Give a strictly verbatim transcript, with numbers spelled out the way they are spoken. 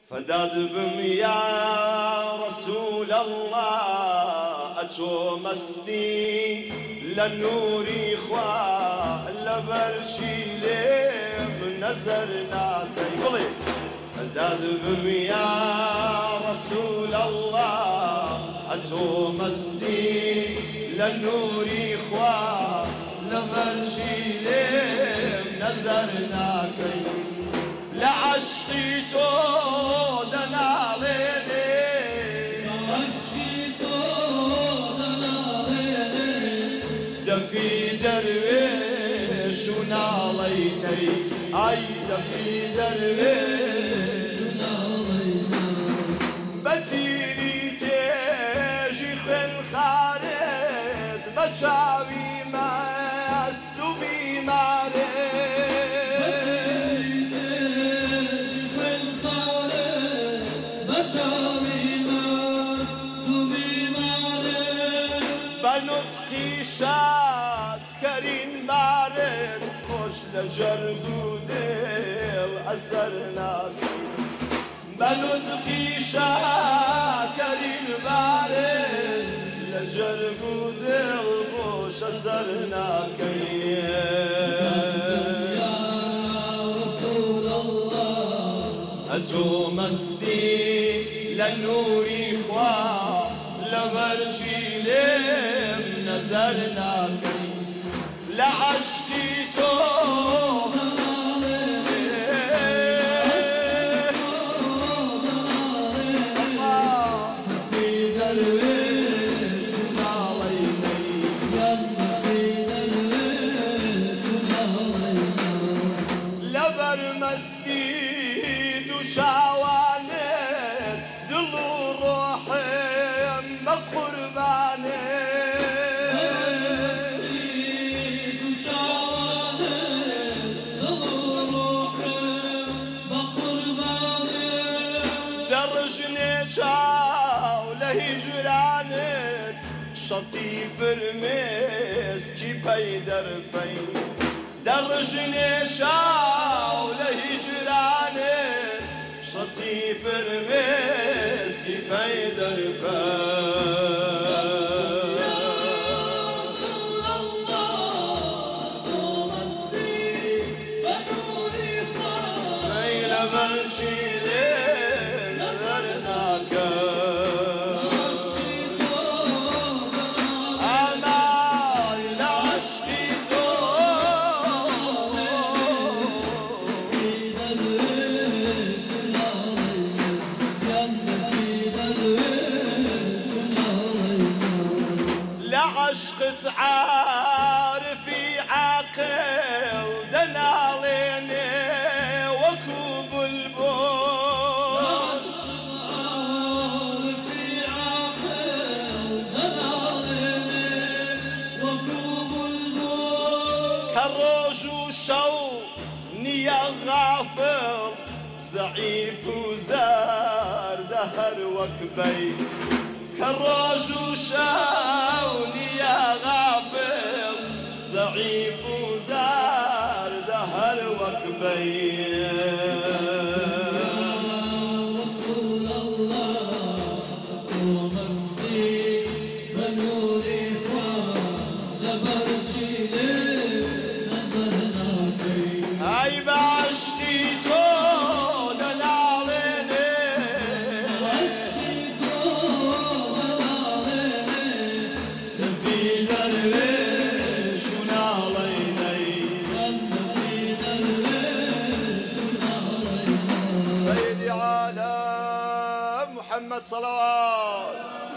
فداد بم يا رسول الله أتو مستي لنوري خوا لبرشي لم نزرنا كي فداد بم يا رسول الله أتو مستي لنوري خوا لبرشي لم نزرنا كي لعشقي تودنا ليلي لعشقي تودنا ليلي دفي درويش وناليني اي دفي درويش وناليني بتيري تيجي خن خالد بتشاوي ما استوبي ماري بنطقي شاكرين بارد خوش لجرگود اثرناك بنطقي شاكرين بارد لجرگود خوش اثرناك يا رسول الله أتو مستي لنوري خوا لبرشي لم نزرنا كي لعشقي تو في درويش وناليني يلا في درويش وناليني لبر مسجد وشاوانت دلو روحي قرباني مسجد وشاوانت دلو روحي بقرباني درجني جاو لهجرانت شطيف المسكي بيدر بي درجني جاو لهجرانت شطيف المسكي بيدر بي برشي لين نظرناك أمان لعشقي في درويش وناليني يلا في درويش وناليني لعشقة عارفي عاقل دناليني كالروج وشوني يا غافر زعيف وزار دهر وكبي كالروج وشوني يا غافر زعيف وزار دهر وكبي رسول الله أتو مستي بنوري خوا لبرشي لين نظرنا كي هاي بعشتي تودنا ليلي عشقي تودنا ليلي في درويش وناليني يلا في درويش وناليني سيدي عالم محمد صلوات